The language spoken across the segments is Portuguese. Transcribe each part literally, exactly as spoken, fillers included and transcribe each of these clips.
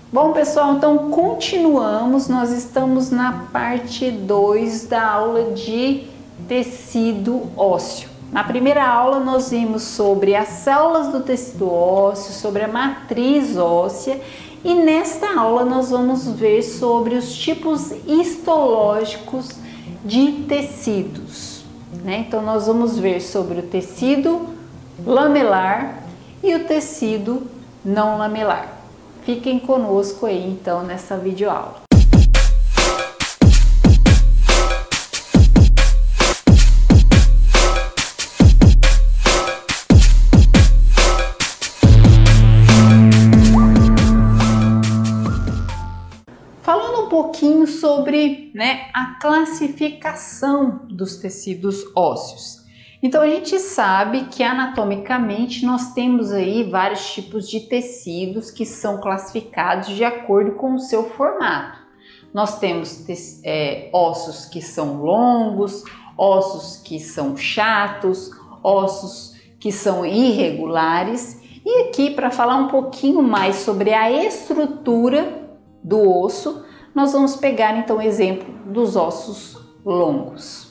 Bom, pessoal, então continuamos, nós estamos na parte dois da aula de tecido ósseo. Na primeira aula nós vimos sobre as células do tecido ósseo, sobre a matriz óssea, e nesta aula nós vamos ver sobre os tipos histológicos de tecidos, né? Então nós vamos ver sobre o tecido lamelar e o tecido não lamelar. Fiquem conosco aí então nessa videoaula. Falando um pouquinho sobre, né, a classificação dos tecidos ósseos. Então a gente sabe que anatomicamente nós temos aí vários tipos de tecidos que são classificados de acordo com o seu formato. Nós temos é, ossos que são longos, ossos que são chatos, ossos que são irregulares. E aqui, para falar um pouquinho mais sobre a estrutura do osso, nós vamos pegar então o exemplo dos ossos longos.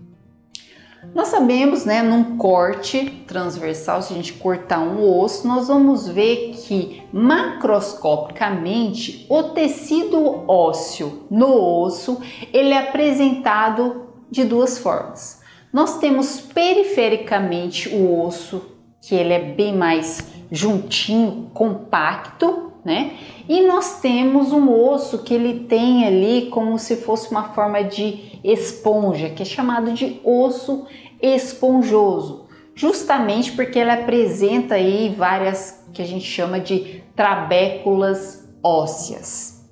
Nós sabemos, né, num corte transversal, se a gente cortar um osso, nós vamos ver que macroscopicamente o tecido ósseo no osso, ele é apresentado de duas formas. Nós temos perifericamente o osso, que ele é bem mais juntinho, compacto, né? E nós temos um osso que ele tem ali como se fosse uma forma de esponja, que é chamado de osso esponjoso, justamente porque ele apresenta aí várias que a gente chama de trabéculas ósseas.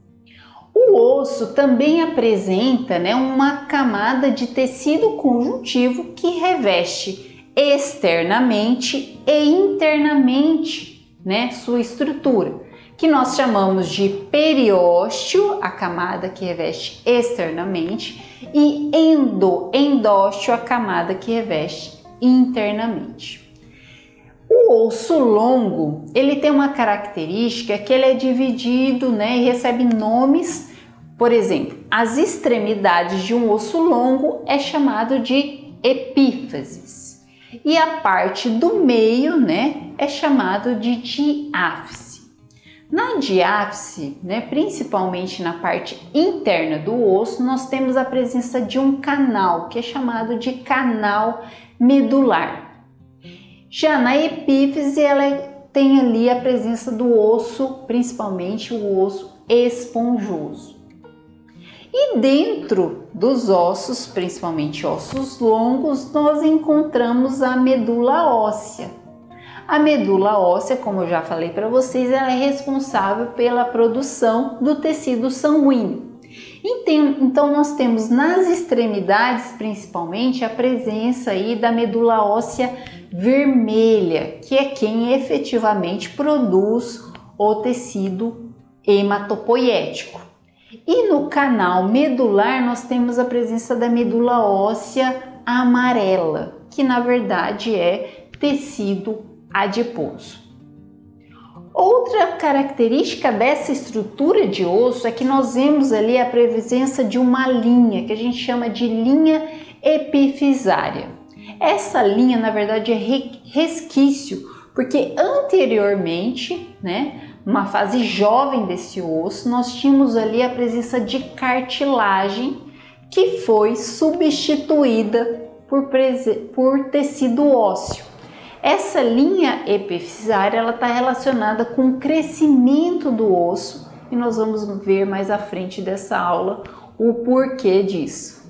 O osso também apresenta, né, uma camada de tecido conjuntivo que reveste externamente e internamente, né, sua estrutura, que nós chamamos de periósteo, a camada que reveste externamente, e endo, endósteo, a camada que reveste internamente. O osso longo, ele tem uma característica que ele é dividido, né, e recebe nomes. Por exemplo, as extremidades de um osso longo é chamado de epífises, e a parte do meio, né, é chamado de diáfise. Na diáfise, né, principalmente na parte interna do osso, nós temos a presença de um canal, que é chamado de canal medular. Já na epífise, ela tem ali a presença do osso, principalmente o osso esponjoso. E dentro dos ossos, principalmente ossos longos, nós encontramos a medula óssea. A medula óssea, como eu já falei para vocês, ela é responsável pela produção do tecido sanguíneo. Então, nós temos nas extremidades, principalmente, a presença aí da medula óssea vermelha, que é quem efetivamente produz o tecido hematopoético. E no canal medular, nós temos a presença da medula óssea amarela, que na verdade é tecido adiposo. Outra característica dessa estrutura de osso é que nós vemos ali a presença de uma linha, que a gente chama de linha epifisária. Essa linha, na verdade, é resquício, porque anteriormente, né, numa fase jovem desse osso, nós tínhamos ali a presença de cartilagem que foi substituída por, por tecido ósseo. Essa linha epifisária, ela está relacionada com o crescimento do osso, e nós vamos ver mais à frente dessa aula o porquê disso.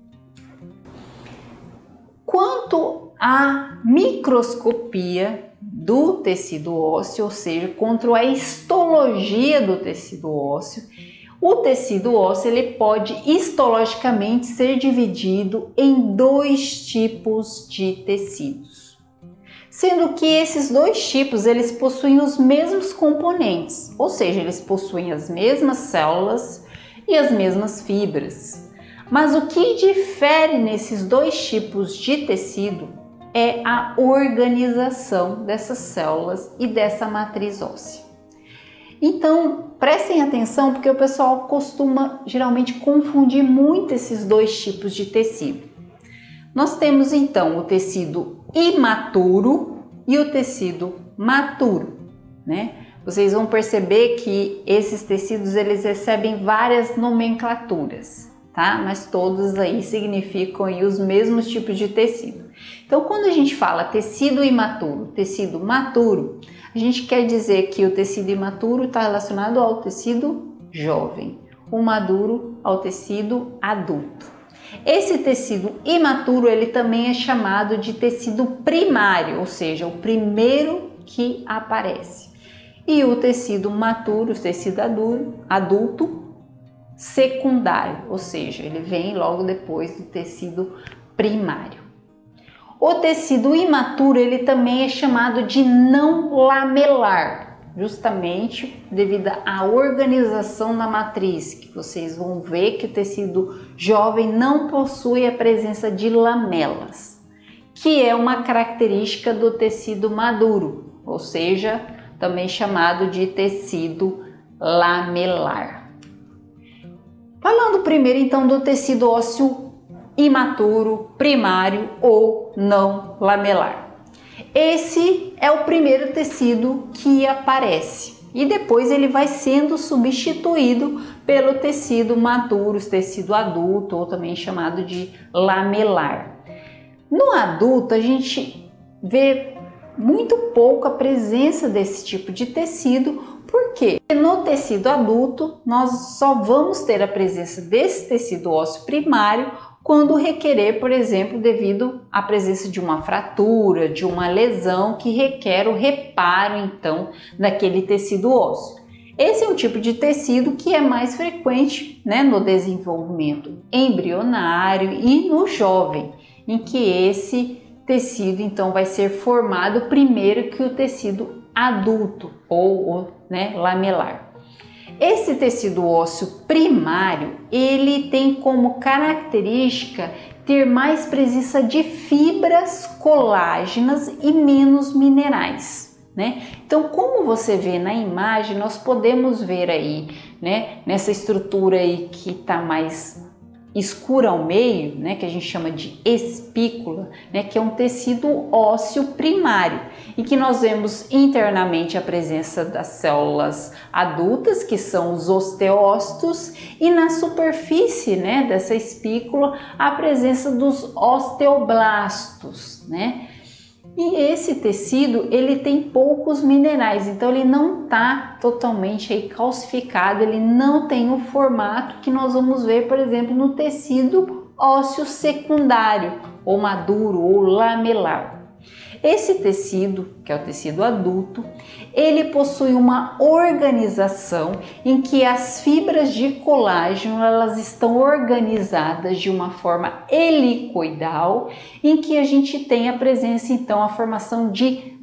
Quanto à microscopia do tecido ósseo, ou seja, quanto à histologia do tecido ósseo, o tecido ósseo ele pode histologicamente ser dividido em dois tipos de tecidos, sendo que esses dois tipos eles possuem os mesmos componentes, ou seja, eles possuem as mesmas células e as mesmas fibras. Mas o que difere nesses dois tipos de tecido é a organização dessas células e dessa matriz óssea. Então, prestem atenção porque o pessoal costuma geralmente confundir muito esses dois tipos de tecido. Nós temos então o tecido imaturo e o tecido maturo, né? Vocês vão perceber que esses tecidos eles recebem várias nomenclaturas, tá? Mas todos aí significam aí os mesmos tipos de tecido. Então, quando a gente fala tecido imaturo, tecido maturo, a gente quer dizer que o tecido imaturo está relacionado ao tecido jovem, o maduro ao tecido adulto. Esse tecido imaturo ele também é chamado de tecido primário, ou seja, o primeiro que aparece. E o tecido maturo, o tecido adulto, secundário, ou seja, ele vem logo depois do tecido primário. O tecido imaturo ele também é chamado de não lamelar, justamente devido à organização da matriz, que vocês vão ver que o tecido jovem não possui a presença de lamelas, que é uma característica do tecido maduro, ou seja, também chamado de tecido lamelar. Falando primeiro então do tecido ósseo imaturo, primário ou não lamelar. Esse é o primeiro tecido que aparece e depois ele vai sendo substituído pelo tecido maturo, tecido adulto ou também chamado de lamelar. No adulto a gente vê muito pouco a presença desse tipo de tecido, porque no tecido adulto nós só vamos ter a presença desse tecido ósseo primário quando requerer, por exemplo, devido à presença de uma fratura, de uma lesão que requer o reparo, então, daquele tecido ósseo. Esse é um tipo de tecido que é mais frequente, né, no desenvolvimento embrionário e no jovem, em que esse tecido, então, vai ser formado primeiro que o tecido adulto ou, né, lamelar. Esse tecido ósseo primário, ele tem como característica ter mais presença de fibras colágenas e menos minerais, né? Então, como você vê na imagem, nós podemos ver aí, né, nessa estrutura aí que está mais escura ao meio, né, que a gente chama de espícula, né, que é um tecido ósseo primário e que nós vemos internamente a presença das células adultas, que são os osteócitos, e na superfície, né, dessa espícula a presença dos osteoblastos, né? E esse tecido ele tem poucos minerais, então ele não está totalmente aí calcificado, ele não tem o formato que nós vamos ver, por exemplo, no tecido ósseo secundário, ou maduro, ou lamelar. Esse tecido, que é o tecido adulto, ele possui uma organização em que as fibras de colágeno elas estão organizadas de uma forma helicoidal, em que a gente tem a presença, então, a formação de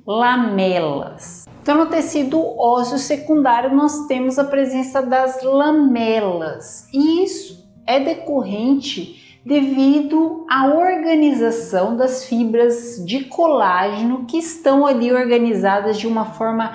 lamelas. Então, no tecido ósseo secundário, nós temos a presença das lamelas, e isso é decorrente devido à organização das fibras de colágeno que estão ali organizadas de uma forma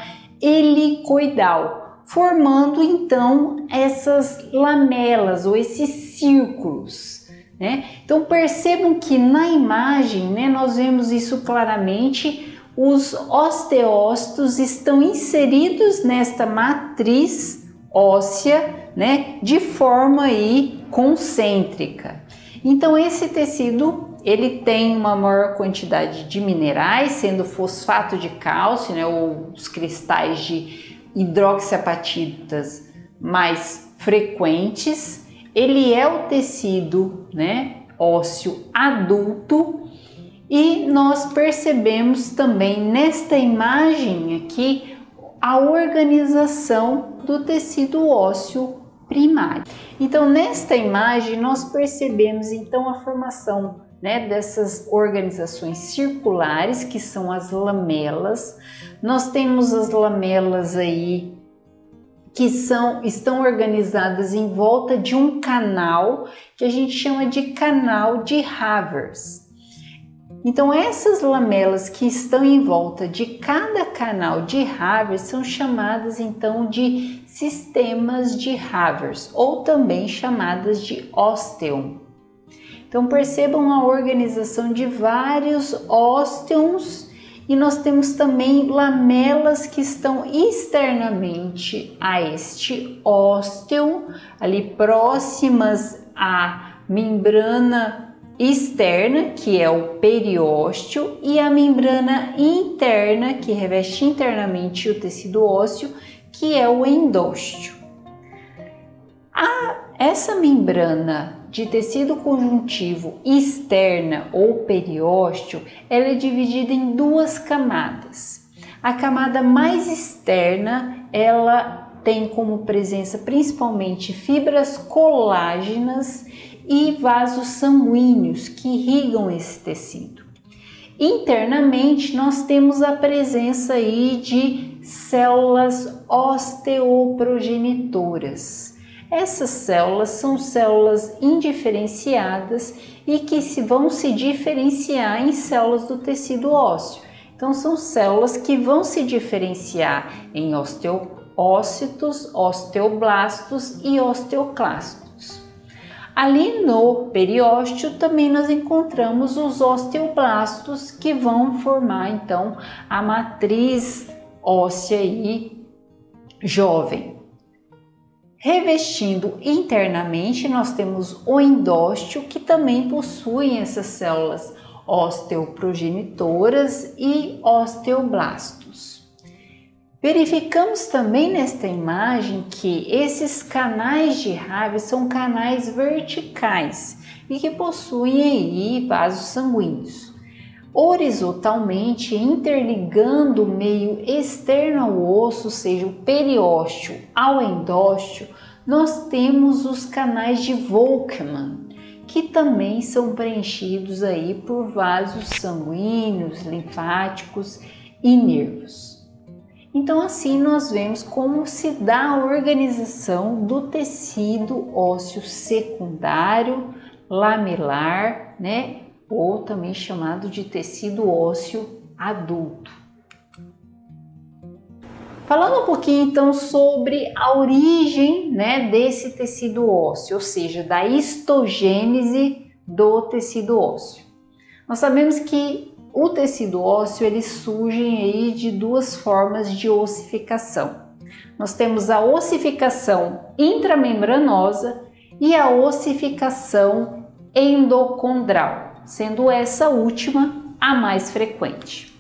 helicoidal, formando então essas lamelas ou esses círculos, né? Então percebam que na imagem, né, nós vemos isso claramente, os osteócitos estão inseridos nesta matriz óssea, né, de forma aí concêntrica. Então esse tecido ele tem uma maior quantidade de minerais, sendo fosfato de cálcio, né, ou os cristais de hidroxiapatitas mais frequentes. Ele é o tecido, né, ósseo adulto, e nós percebemos também nesta imagem aqui a organização do tecido ósseo primário. Então, nesta imagem, nós percebemos então a formação, né, dessas organizações circulares, que são as lamelas. Nós temos as lamelas aí que são, estão organizadas em volta de um canal que a gente chama de canal de Havers. Então essas lamelas que estão em volta de cada canal de Havers são chamadas então de sistemas de Havers, ou também chamadas de osteum. Então percebam a organização de vários ósteons, e nós temos também lamelas que estão externamente a este ósteon, ali próximas à membrana externa, que é o periósteo, e a membrana interna, que reveste internamente o tecido ósseo, que é o endósteo. A, essa membrana de tecido conjuntivo externa ou periósteo, ela é dividida em duas camadas. A camada mais externa, ela tem como presença principalmente fibras colágenas e vasos sanguíneos que irrigam esse tecido. Internamente, nós temos a presença aí de células osteoprogenitoras. Essas células são células indiferenciadas e que se vão se diferenciar em células do tecido ósseo. Então, são células que vão se diferenciar em osteócitos, osteoblastos e osteoclastos. Ali no periósteo também nós encontramos os osteoblastos, que vão formar então a matriz óssea aí jovem. Revestindo internamente nós temos o endósteo, que também possui essas células osteoprogenitoras e osteoblastos. Verificamos também nesta imagem que esses canais de Havers são canais verticais e que possuem aí vasos sanguíneos. Horizontalmente, interligando o meio externo ao osso, ou seja, o periósteo ao endósteo, nós temos os canais de Volkmann, que também são preenchidos aí por vasos sanguíneos, linfáticos e nervos. Então, assim nós vemos como se dá a organização do tecido ósseo secundário, lamelar, né? Ou também chamado de tecido ósseo adulto. Falando um pouquinho então sobre a origem, né, desse tecido ósseo, ou seja, da histogênese do tecido ósseo. Nós sabemos que o tecido ósseo ele surge aí de duas formas de ossificação. Nós temos a ossificação intramembranosa e a ossificação endocondral, sendo essa última a mais frequente.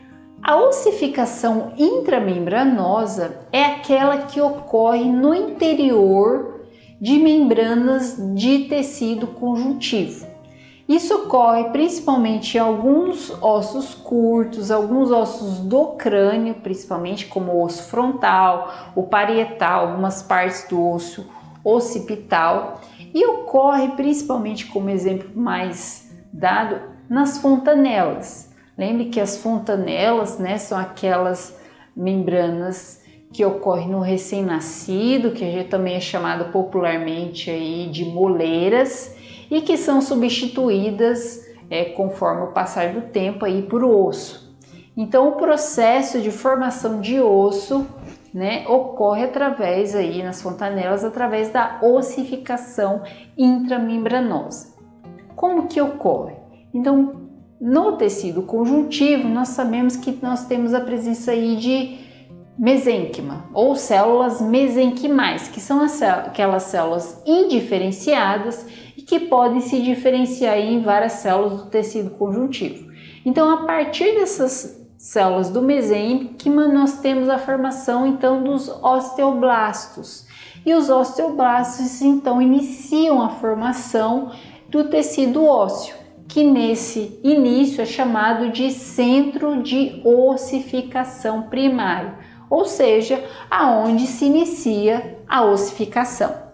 A ossificação intramembranosa é aquela que ocorre no interior de membranas de tecido conjuntivo. Isso ocorre principalmente em alguns ossos curtos, alguns ossos do crânio, principalmente como o osso frontal, o parietal, algumas partes do osso occipital, e ocorre principalmente, como exemplo mais dado, nas fontanelas. Lembre que as fontanelas, né, são aquelas membranas que ocorrem no recém-nascido, que a gente também é chamado popularmente aí de moleiras, e que são substituídas é, conforme o passar do tempo aí por osso. Então o processo de formação de osso, né, ocorre através aí nas fontanelas, através da ossificação intramembranosa. Como que ocorre? Então, no tecido conjuntivo, nós sabemos que nós temos a presença aí de mesênquima ou células mesenquimais, que são as aquelas células indiferenciadas e que podem se diferenciar em várias células do tecido conjuntivo. Então, a partir dessas células do mesênquima, nós temos a formação então dos osteoblastos. E os osteoblastos então iniciam a formação do tecido ósseo, que nesse início é chamado de centro de ossificação primário, ou seja, aonde se inicia a ossificação.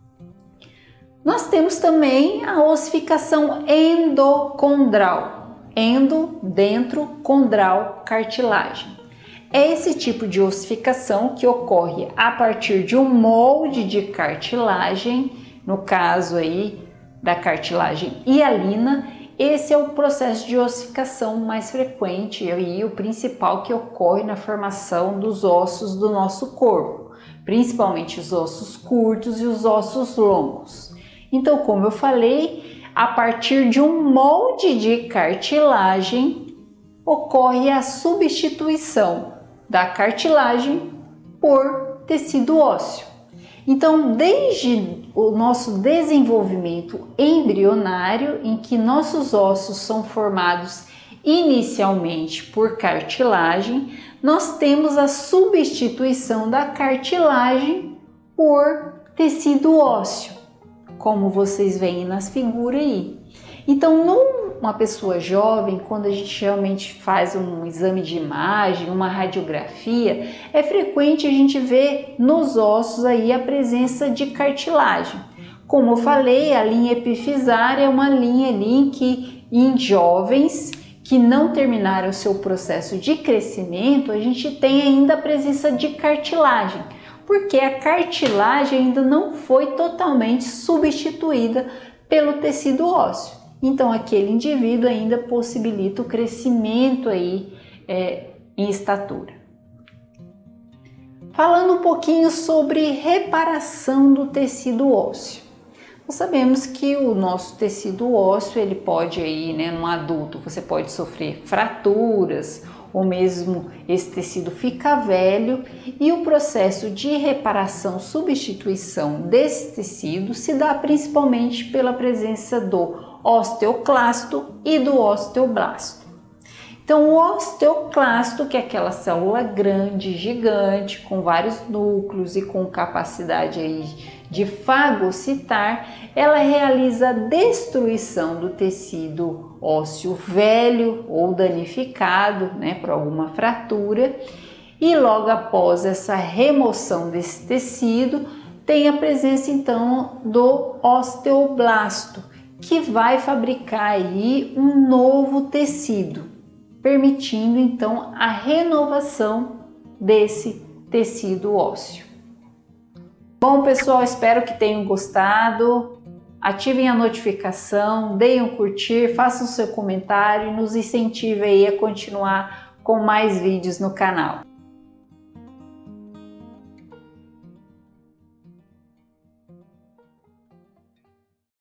Nós temos também a ossificação endocondral, endo, dentro, condral, cartilagem. É esse tipo de ossificação que ocorre a partir de um molde de cartilagem, no caso aí da cartilagem hialina, esse é o processo de ossificação mais frequente e o principal que ocorre na formação dos ossos do nosso corpo, principalmente os ossos curtos e os ossos longos. Então, como eu falei, a partir de um molde de cartilagem ocorre a substituição da cartilagem por tecido ósseo. Então, desde o nosso desenvolvimento embrionário, em que nossos ossos são formados inicialmente por cartilagem, nós temos a substituição da cartilagem por tecido ósseo, como vocês veem nas figuras aí. Então, numa pessoa jovem, quando a gente realmente faz um exame de imagem, uma radiografia, é frequente a gente ver nos ossos aí a presença de cartilagem. Como eu falei, a linha epifisária é uma linha ali em que em jovens que não terminaram o seu processo de crescimento, a gente tem ainda a presença de cartilagem, porque a cartilagem ainda não foi totalmente substituída pelo tecido ósseo. Então, aquele indivíduo ainda possibilita o crescimento aí, é, em estatura. Falando um pouquinho sobre reparação do tecido ósseo. Nós sabemos que o nosso tecido ósseo, ele pode aí, né, num adulto, você pode sofrer fraturas, ou mesmo esse tecido fica velho, e o processo de reparação, substituição desse tecido se dá principalmente pela presença do osteoclasto e do osteoblasto. Então, o osteoclasto, que é aquela célula grande, gigante, com vários núcleos e com capacidade aí de fagocitar, ela realiza a destruição do tecido ósseo velho ou danificado, né, por alguma fratura, e logo após essa remoção desse tecido, tem a presença então do osteoblasto, que vai fabricar aí um novo tecido, permitindo então a renovação desse tecido ósseo. Bom, pessoal, espero que tenham gostado. Ativem a notificação, deem um curtir, façam seu comentário e nos incentivem aí a continuar com mais vídeos no canal.